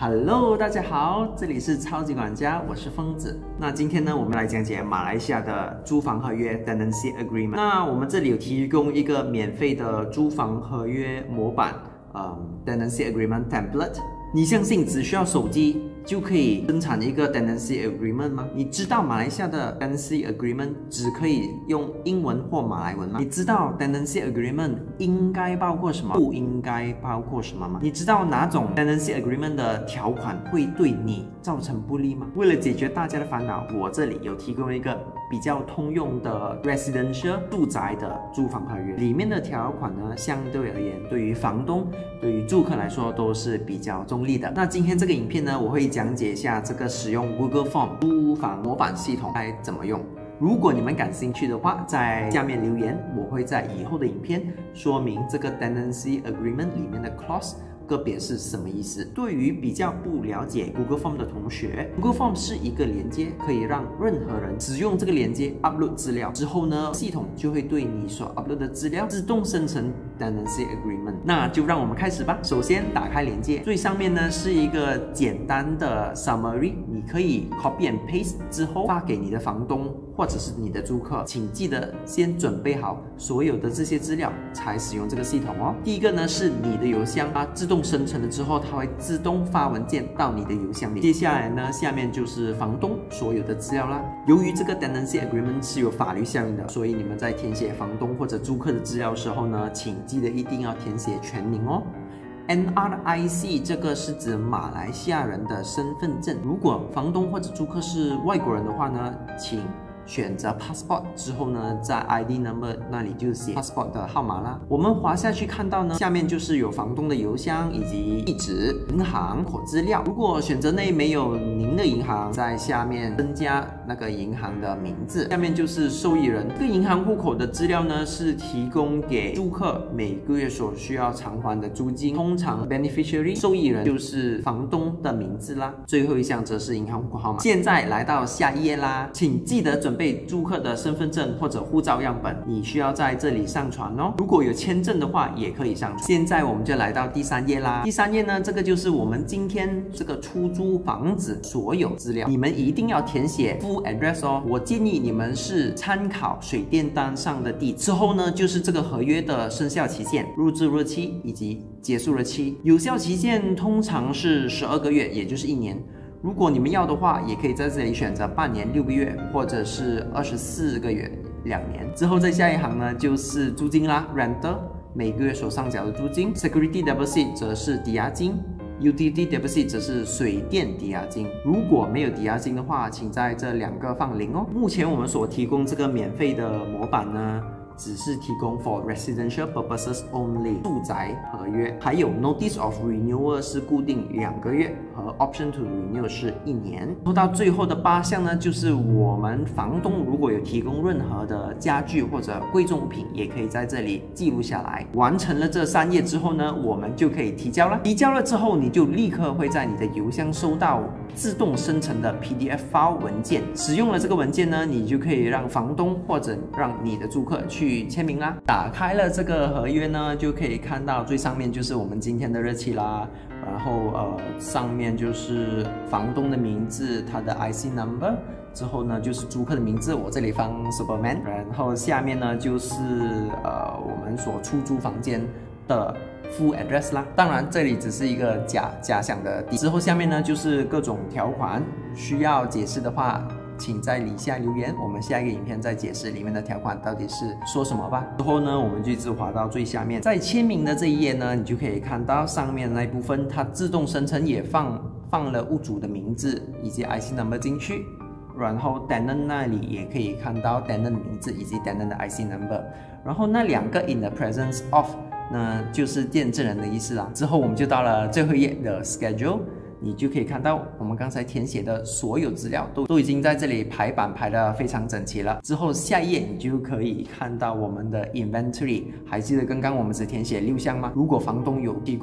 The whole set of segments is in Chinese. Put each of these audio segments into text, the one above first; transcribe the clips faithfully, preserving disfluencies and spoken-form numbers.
Hello， 大家好，这里是超级管家，我是疯子。那今天呢，我们来讲解马来西亚的租房合约 Tenancy Agreement。那我们这里有提供一个免费的租房合约模板，嗯 ，Tenancy Agreement Template。你相信只需要手机就可以生产一个 Tenancy Agreement 吗？你知道马来西亚的 Tenancy Agreement 只可以用英文或马来文吗？你知道 Tenancy Agreement 应该包括什么，不应该包括什么吗？你知道哪种 Tenancy Agreement 的条款会对你造成不利吗？为了解决大家的烦恼，我这里有提供一个比较通用的 Residential 住宅的租房合约，里面的条款呢，相对而言，对于房东、对于住客来说都是比较中立的。那今天这个影片呢，我会讲解一下这个使用 Google Form 租房模板系统该怎么用。如果你们感兴趣的话，在下面留言，我会在以后的影片说明这个 Tenancy Agreement 里面的 clause个别是什么意思。对于比较不了解 Google Form 的同学， Google Form 是一个连接，可以让任何人使用这个连接 upload 资料之后呢，系统就会对你所 upload 的资料自动生成 Tenancy Agreement。 那就让我们开始吧。首先打开连接，最上面呢是一个简单的 summary， 你可以 copy and paste 之后发给你的房东或者是你的租客，请记得先准备好所有的这些资料才使用这个系统哦。第一个呢是你的邮箱，它自动生成了之后，它会自动发文件到你的邮箱里。接下来呢，下面就是房东所有的资料啦。由于这个 Tenancy Agreement 是有法律效应的，所以你们在填写房东或者租客的资料的时候呢，请记得一定要填写全名哦。N R I C 这个是指马来西亚人的身份证。如果房东或者租客是外国人的话呢，请选择 passport 之后呢，在 I D number 那里就写 passport 的号码啦。我们滑下去看到呢，下面就是有房东的邮箱以及地址、银行口资料。如果选择内没有您的银行，在下面增加那个银行的名字。下面就是受益人，这个银行户口的资料呢是提供给租客每个月所需要偿还的租金。通常 beneficiary 受益人就是房东的名字啦。最后一项则是银行户口号码。现在来到下一页啦，请记得准备备租客的身份证或者护照样本，你需要在这里上传哦。如果有签证的话，也可以上传。现在我们就来到第三页啦。第三页呢，这个就是我们今天这个出租房子所有资料，你们一定要填写 full address 哦。我建议你们是参考水电单上的地址。之后呢，就是这个合约的生效期限、入住日期以及结束日期。有效期限通常是十二个月，也就是一年。如果你们要的话，也可以在这里选择半年六个月，或者是二十四个月两年。之后在下一行呢，就是租金啦 ，rental 每个月所上缴的租金 ，security deposit 则是抵押金 ，utility deposit 则是水电抵押金。如果没有抵押金的话，请在这两个放零哦。目前我们所提供这个免费的模板呢，只是提供 for residential purposes only 住宅合约，还有 notice of renewal 是固定两个月，和 option to renew 是一年。说到最后的八项呢，就是我们房东如果有提供任何的家具或者贵重物品，也可以在这里记录下来。完成了这三页之后呢，我们就可以提交了。提交了之后，你就立刻会在你的邮箱收到自动生成的 P D F file 文件。使用了这个文件呢，你就可以让房东或者让你的租客去签名啦。打开了这个合约呢，就可以看到最上面就是我们今天的日期啦，然后呃上面就是房东的名字，他的 I C number， 之后呢就是租客的名字，我这里放 Superman， 然后下面呢就是呃我们所出租房间的full address 啦。当然这里只是一个假假想的地址。之后下面呢就是各种条款，需要解释的话请在底下留言，我们下一个影片再解释里面的条款到底是说什么吧。之后呢，我们就一直滑到最下面，在签名的这一页呢，你就可以看到上面那一部分，它自动生成也放放了屋主的名字以及 I C number 进去，然后 tenant 那里也可以看到 tenant 的名字以及 tenant 的 I C number， 然后那两个 in the presence of 呢就是见证人的意思啦。之后我们就到了最后一页的 schedule。你就可以看到我们刚才填写的所有资料都都已经在这里排版排得非常整齐了。之后下一页你就可以看到我们的 inventory， 还记得刚刚我们只填写六项吗？如果房东有提供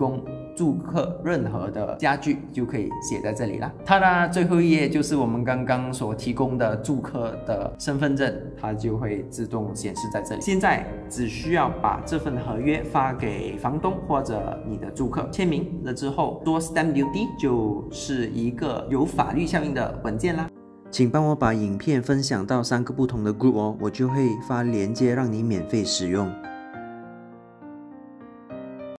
租客任何的家具，就可以写在这里啦。它的最后一页就是我们刚刚所提供的租客的身份证，它就会自动显示在这里。现在只需要把这份合约发给房东或者你的租客签名了之后，做 stamp duty 就是一个有法律效应的文件啦。请帮我把影片分享到三个不同的 group 哦，我就会发链接让你免费使用。